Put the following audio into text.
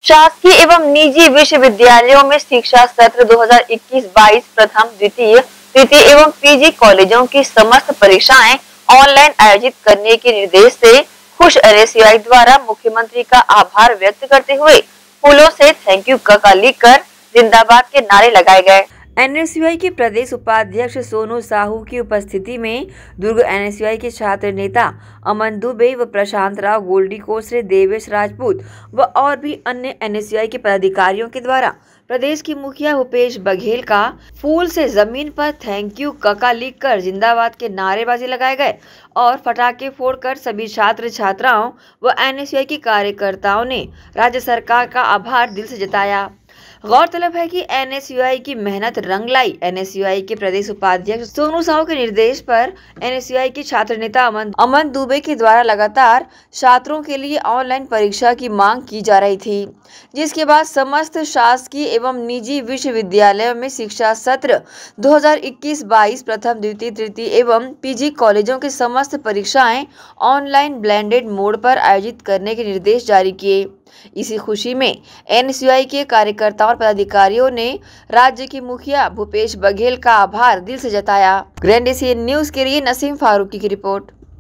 शासकीय एवं निजी विश्वविद्यालयों में शिक्षा सत्र 2021-22 प्रथम, द्वितीय, तृतीय एवं पीजी कॉलेजों की समस्त परीक्षाएं ऑनलाइन आयोजित करने के निर्देश से खुश एनएसयूआई द्वारा मुख्यमंत्री का आभार व्यक्त करते हुए फूलों से थैंक यू काका लिखकर जिंदाबाद के नारे लगाए गए। एनएसयूआई के प्रदेश उपाध्यक्ष सोनू साहू की उपस्थिति में दुर्ग एनएसयूआई के छात्र नेता अमन दुबे व प्रशांत राव, गोल्डी कोसरे, देवेश राजपूत व और भी अन्य एनएसयूआई के पदाधिकारियों के द्वारा प्रदेश की मुखिया भूपेश बघेल का फूल से जमीन पर थैंक यू काका लिखकर जिंदाबाद के नारेबाजी लगाए गए और पटाखे फोड़कर सभी छात्र छात्राओं व एनएसयूआई के कार्यकर्ताओं ने राज्य सरकार का आभार दिल से जताया। गौरतलब है कि एनएसयूआई की मेहनत रंग लाई। एनएसयूआई के प्रदेश उपाध्यक्ष सोनू साहू के निर्देश पर एनएसयूआई के छात्र नेता अमन दुबे के द्वारा लगातार छात्रों के लिए ऑनलाइन परीक्षा की मांग की जा रही थी, जिसके बाद समस्त शासकीय एवं निजी विश्वविद्यालयों में शिक्षा सत्र 2021-22 प्रथम, द्वितीय, तृतीय एवं पीजी कॉलेजों की समस्त परीक्षाएं ऑनलाइन ब्लेंडेड मोड पर आयोजित करने के निर्देश जारी किए। इसी खुशी में एनएसयूआई के कार्यकर्ताओं और पदाधिकारियों ने राज्य की मुखिया भूपेश बघेल का आभार दिल से जताया। ग्रैंड एशियन न्यूज के लिए नसीम फारूकी की रिपोर्ट।